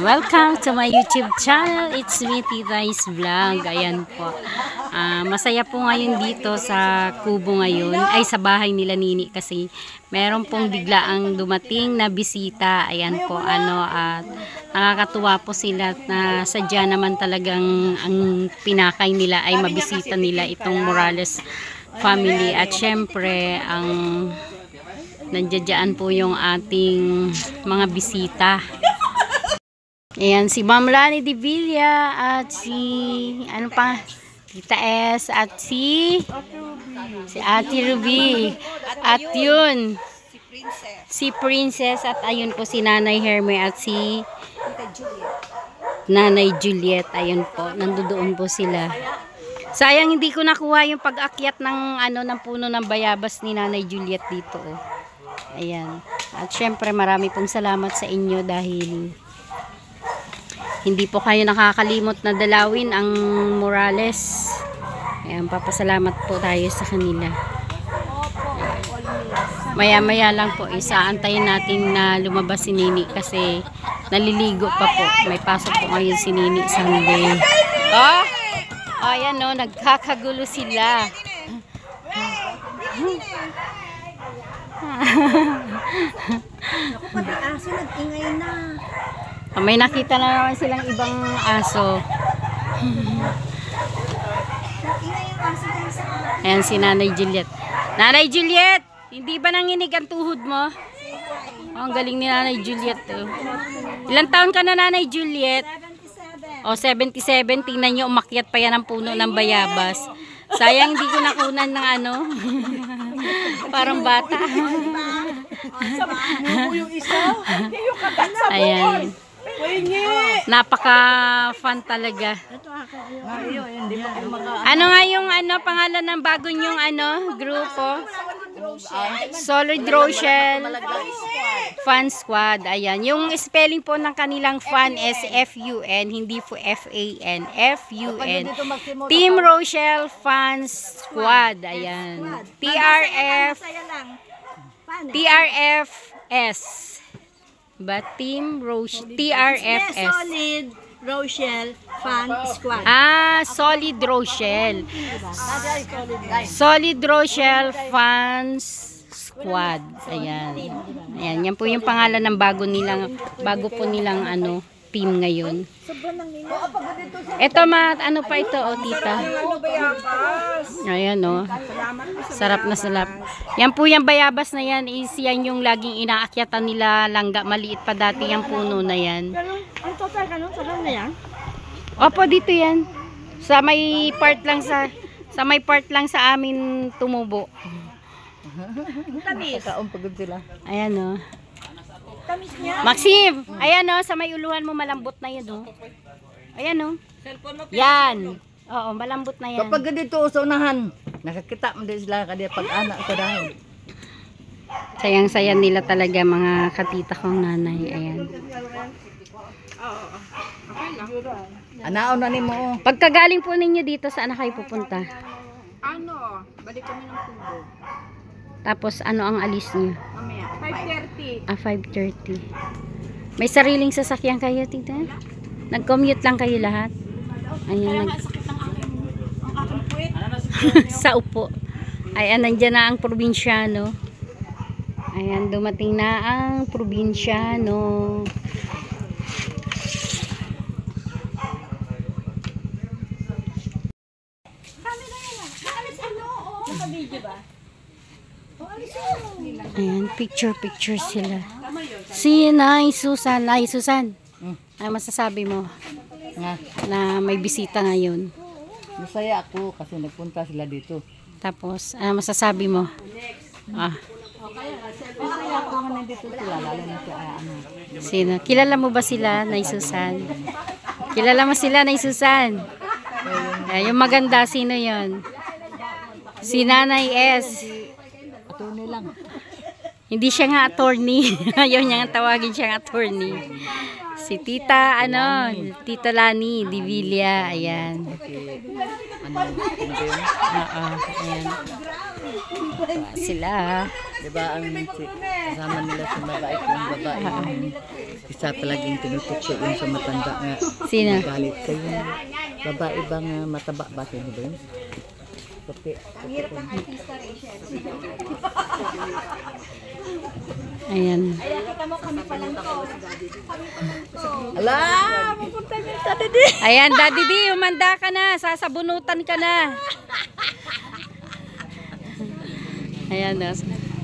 Welcome to my YouTube channel. It's me, Titay's Vlog. Ayan po. Masaya po ngayon dito sa kubo ngayon. Ay, sa bahay nila Nini kasi meron pong biglaang dumating na bisita. Ayan po. At nakakatuwa po sila na sadya naman talagang ang pinakay nila ay mabisita nila itong Morales family. At syempre, nandiyan po yung ating mga bisita. Ayan, si Ma'am Lani de Villa at si, ano pa, Tita S at si Ate Ruby. At yun, si Princess at ayun po si Nanay Herme at si Nanay Juliet. Ayun po, nandoon po sila. Sayang hindi ko nakuha yung pag-akyat ng, ng puno ng bayabas ni Nanay Juliet dito. Oh. Ayan. At syempre marami pong salamat sa inyo dahil hindi po kayo nakakalimot na dalawin ang Morales. Ayan, papasalamat po tayo sa kanila. Maya-maya lang po, isaantayin natin na lumabas si Nini kasi naliligo pa po. May pasok po ngayon si Nini Sunday. Oh! Ayan o, nagkakagulo sila. Ako pati aso nag-ingay na. May nakita na naman silang ibang aso. Ayan si Nanay Juliet. Nanay Juliet! Hindi ba nanginig ang tuhod mo? Oh, ang galing ni Nanay Juliet. Oh. Ilang taon ka na, Nanay Juliet? 77. 77. Tingnan nyo, umakyat pa yan ang puno ng bayabas. Sayang hindi ko nakunan ng parang bata. Ayan. Napaka-fun talaga. Ano nga yung pangalan ng bago nyong grupo? Solid Rochelle Fun Squad. Ayan. Yung spelling po ng kanilang fun is F-U-N, hindi po F-A-N. F-U-N. Team Rochelle Fun Squad. Ayan. TRFS. But Team Rochelle, TRFS. Solid Rochelle Fun Squad. Solid Rochelle. Solid Rochelle Fun Squad. Ayan. Ayan, yan po yung pangalan ng bago po nilang team ngayon. Ito pa ito, tita. Ayan, sarap na sarap. Yan po yung bayabas na yan, yan yung laging inaakyatan nila langga. Maliit pa dati yung puno na yan. Opo, dito yan. Sa may part lang sa amin tumubo. Ayan, Maxim, ayan sa may uluhan mo malambot na yun, Ayan, yan. Oo, malambot na yan. Kapag dito sa unahan, nakakita mo din sila kaya pag anak ko dahil. Sayang-sayang nila talaga mga katita kong nanay. Ayan. Anaon na ni mo. Pagkagaling po ninyo dito, saan na kayo pupunta? Balik kami ng tubo. Tapos ano ang alis niyo? Mamaya, 5:30. 5:30. May sariling sasakyan kayo, tita? Nag-commute lang kayo lahat? Ayan, sa upo. Ayan, nandiyan na ang probinsyano. Ayan, dumating na ang probinsyano. Ayan, picture sila. Si Nay Susan. Nay Susan, ano masasabi mo na may bisita ngayon? Masaya ako kasi nagpunta sila dito. Tapos, ano masasabi mo? Masaya ako nga nandito sila, lalo na si Sino? Kilala mo ba sila, Nay Susan? Kilala mo sila, Nay Susan? Yung maganda, sino yon? Si Nanay S. Attorney lang. Hindi siya nga attorney. Ayaw niya nga tawagin siya nga attorney. Si Tita, Tita Lani de Villa. Ayan. ano ba yun? Oo, ayan. Sila. Diba ang kasama nila sa mabait yung babae. Isa palaging tinutukso yun sa matanda nga. Sino? Galit kayo. Babae bang mataba ba sino ba yun? Puti. Ayan. Ala! Mapunta niyo sa didi! Ayan, Daddy D, umanda ka na. Sasabunutan ka na. Ayan, no.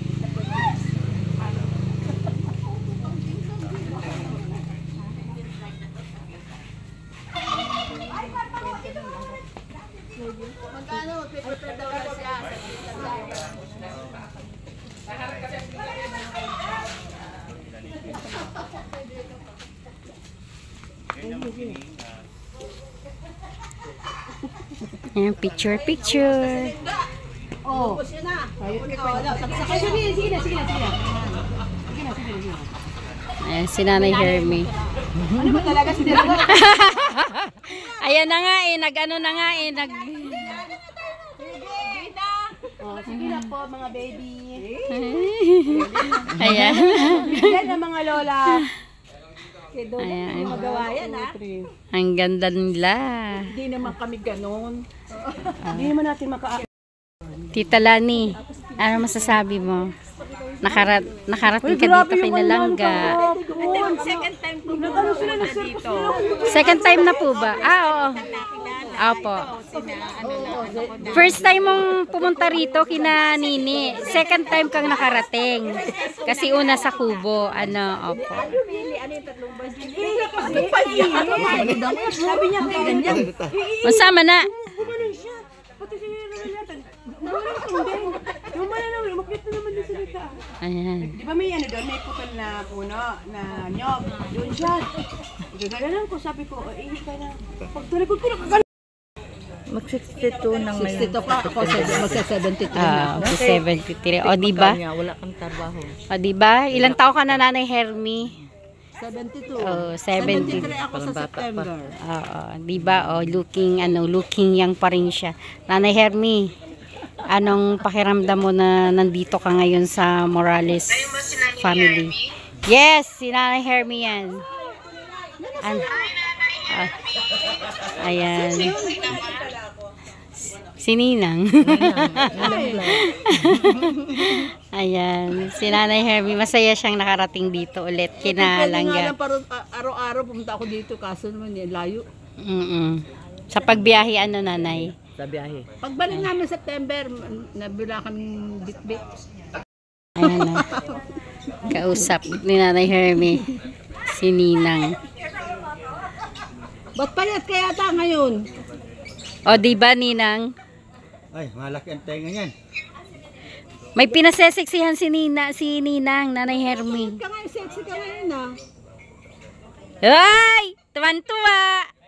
Ayan, picture. Oh. Sige na. Ayan, si Nanay Hermie. Ano ba talaga si Dela? Ayan na nga nag-ano na nga Oh, sige na po mga baby. Ayan. Yan ang mga lola. Kaya doon Ayan. magawa yan ha. Ang ganda nila. Hindi naman kami ganon. Hindi naman natin Tita Lani, ano masasabi mo? Nakarating ka dito kay Nalangga. Second time po sila dito. Second time na po ba? Oo. Opo. First time mong pumunta rito kina Nini. Second time kang nakarating. Kasi una sa Kubo. Opo. Sabi niya ganyan. Masama na. Ayan. Di ba may ano doon, may putol na puno na nyog. Doon siya. Gagalan ko, sabi ko, ihi ka na. Pagtuloy ko, pinakagalan. Mag-62 nang ngayon. 62 pa ako, magsa-73 na. Ah, 73. O, diba? Wala kang trabaho. O, diba? Ilang taon ka na, Nanay Hermie? 72. Oh, 70. 73 ako sa September. Oo, diba? O, looking young pa rin siya. Nanay Hermie, anong pakiramdam mo na nandito ka ngayon sa Morales family? Yes, si Nanay Hermie yan. Ayan. Si Ninang. Ayan. Si Nanay Hermie, masaya siyang nakarating dito ulit. Kinalangga. Araw-araw pumunta ako dito, kaso naman layo. Sa pagbiyahe, Nanay? Sa biyahe. Pagbalik namin September, nabila kaming bitbit. Ayan na. Kausap ni Nanay Hermie. Si Ninang. Ba't payat kaya ata ngayon? O, diba, Ninang? Ay, malaki ang tenga niyan. May pinaseseksihan si Ninang, Nanay Hermie. Ka nga, sexy ka ngayon ah. Ay! Tuwan-tuwa!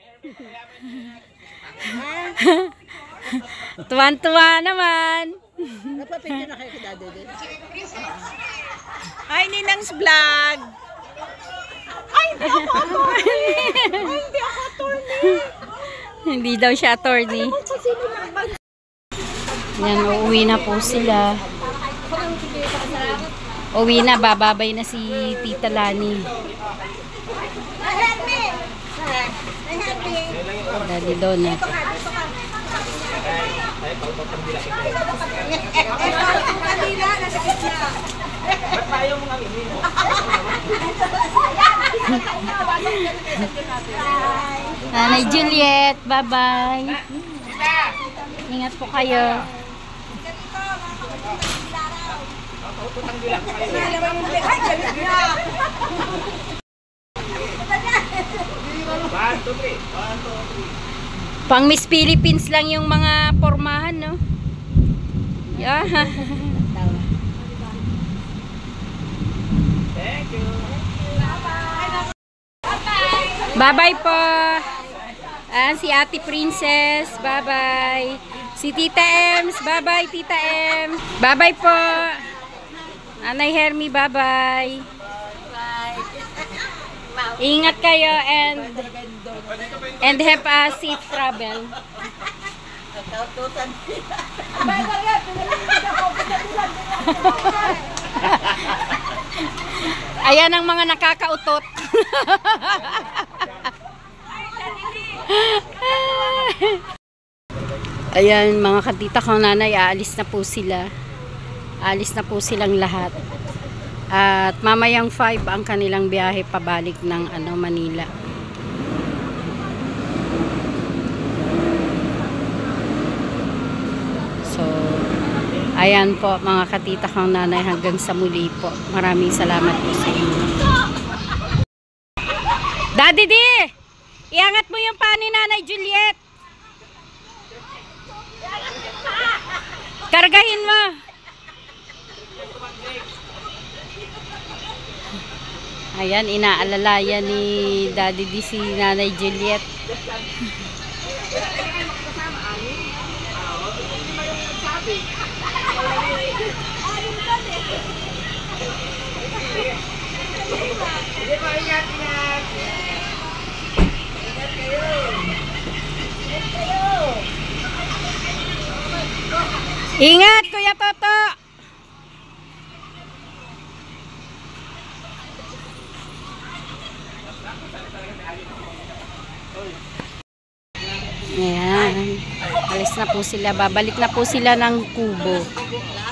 Tuwan-tuwa naman. Napapinyo na kayo kay Daddy. Hi, Ninang's vlog! Ay, hindi ako attorney! Ay, hindi ako attorney! Hindi daw siya attorney. Yan, uuwi na po sila. Uwi na, bababay na si Tita Lani. Daddy Donut. Nanay Juliet, bye-bye. Ingat po kayo. Pang Miss Philippines lang yung mga pormahan, no? Yeah. Bye-bye po. Si Ate Princess, bye-bye. Si Tita Ems, bye-bye Tita Ems. Bye-bye po. Nanay Hermie, bye-bye. Ingat kayo and have a safe travel. Ayan ang mga nakakautot. Ayan mga katita kong nanay, aalis na po sila. Aalis na po silang lahat. At mamayang 5 ang kanilang biyahe pabalik ng Manila. So, ayan po mga katita kong nanay, hanggang sa muli po. Maraming salamat po sa inyo. Daddy D! Iangat mo yung pa ni Nanay Juliet. Kargahin mo. Ayan, inaalalayan ni Daddy D si Nanay Juliet. Ingat, Kuya Toto. Ayan. Alis na po sila. Babalik na po sila ng Kubo.